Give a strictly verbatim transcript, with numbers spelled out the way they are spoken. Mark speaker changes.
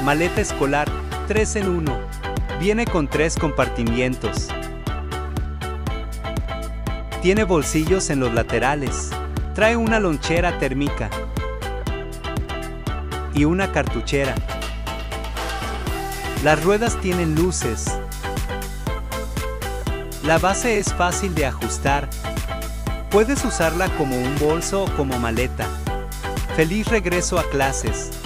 Speaker 1: Maleta escolar, tres en uno. Viene con tres compartimientos. Tiene bolsillos en los laterales. Trae una lonchera térmica y una cartuchera. Las ruedas tienen luces. La base es fácil de ajustar. Puedes usarla como un bolso o como maleta. Feliz regreso a clases.